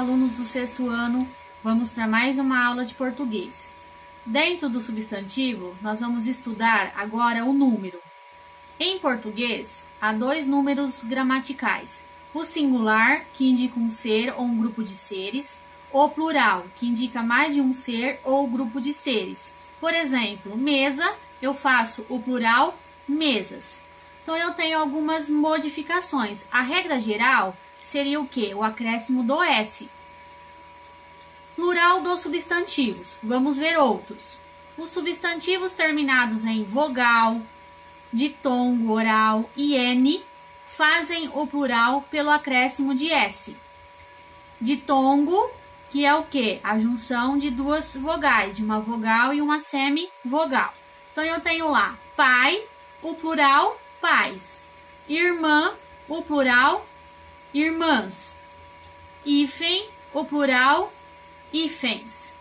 alunos do sexto ano, vamos para mais uma aula de português. Dentro do substantivo, nós vamos estudar agora o número. Em português, há dois números gramaticais. O singular, que indica um ser ou um grupo de seres. O plural, que indica mais de um ser ou grupo de seres. Por exemplo, mesa, eu faço o plural mesas. Então, eu tenho algumas modificações. A regra geral seria o quê? O acréscimo do S. Plural dos substantivos. Vamos ver outros. Os substantivos terminados em vogal, ditongo, oral e N fazem o plural pelo acréscimo de S. Ditongo, que é o quê? A junção de duas vogais, de uma vogal e uma semivogal. Então, eu tenho lá pai, o plural, pais. Irmã, o plural, irmãs. Hífen, o plural, hífens.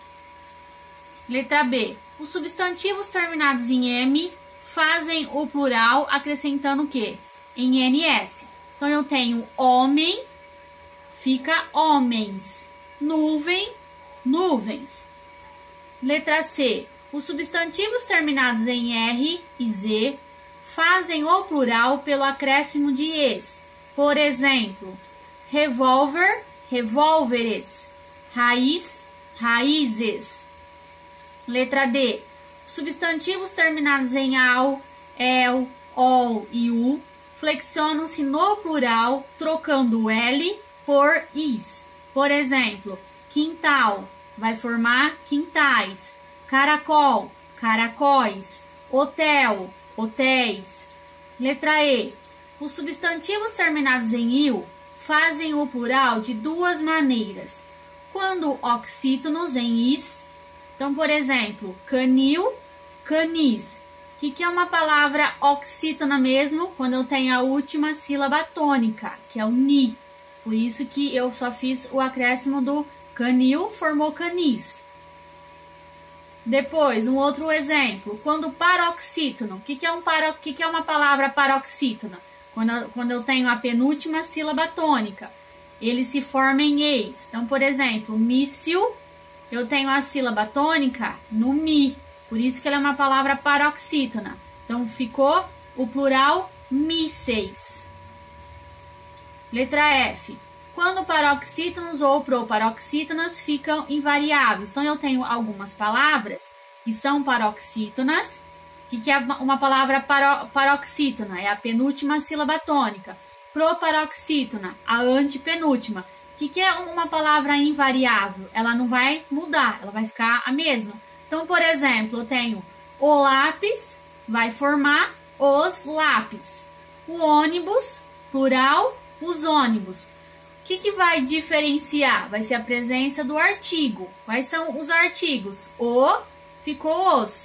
Letra B. Os substantivos terminados em M fazem o plural acrescentando o quê? Em NS. Então, eu tenho homem, fica homens. Nuvem, nuvens. Letra C. Os substantivos terminados em R e Z fazem o plural pelo acréscimo de es. Por exemplo, revólver, revólveres. Raiz, raízes. Letra D. Substantivos terminados em ao, el, ol e u flexionam-se no plural, trocando o L por is. Por exemplo, quintal vai formar quintais. Caracol, caracóis. Hotel, hotéis. Letra E. Os substantivos terminados em il fazem o plural de duas maneiras. Quando oxítonos em is, então, por exemplo, canil, canis. O que é uma palavra oxítona mesmo? Quando eu tenho a última sílaba tônica, que é o ni. Por isso que eu só fiz o acréscimo do canil, formou canis. Depois, um outro exemplo. Quando paroxítono. O que é uma palavra paroxítona? Quando eu tenho a penúltima sílaba tônica. Ele se forma em eis. Então, por exemplo, míssil, eu tenho a sílaba tônica no mi. Por isso que ela é uma palavra paroxítona. Então, ficou o plural mísseis. Letra F. Quando paroxítonos ou proparoxítonas ficam invariáveis. Então, eu tenho algumas palavras que são paroxítonas. O que é uma palavra paroxítona? É a penúltima sílaba tônica. Proparoxítona, a antepenúltima. O que é uma palavra invariável? Ela não vai mudar, ela vai ficar a mesma. Então, por exemplo, eu tenho o lápis, vai formar os lápis. O ônibus, plural, os ônibus. O que vai diferenciar? Vai ser a presença do artigo. Quais são os artigos? O, ficou os.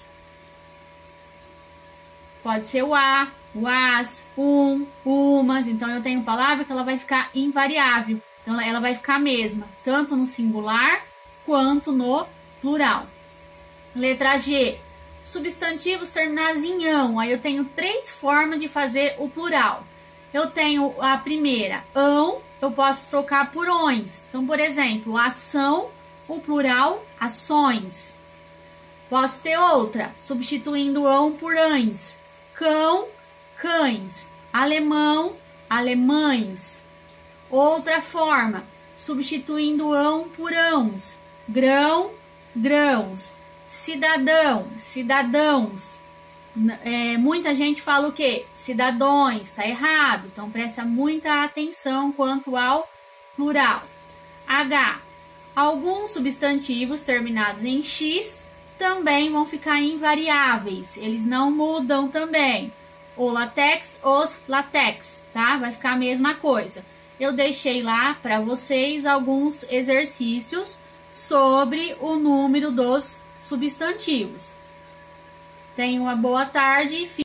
Pode ser o a, o as, umas. Então, eu tenho palavra que ela vai ficar invariável. Então, ela vai ficar a mesma, tanto no singular quanto no plural. Letra G. Substantivos terminados em ão. Aí eu tenho três formas de fazer o plural. Eu tenho a primeira, ão, eu posso trocar por ões. Então, por exemplo, ação, o plural, ações. Posso ter outra, substituindo ão por ães. Cão, cães. Alemão, alemães. Outra forma, substituindo ão por ãos. Grão, grãos. Cidadão, cidadãos. Muita gente fala o quê? Cidadões, tá errado. Então, presta muita atenção quanto ao plural. H. Alguns substantivos terminados em X também vão ficar invariáveis. Eles não mudam também. O latex, os latex, tá? Vai ficar a mesma coisa. Eu deixei lá para vocês alguns exercícios sobre o número dos substantivos. Tenha uma boa tarde e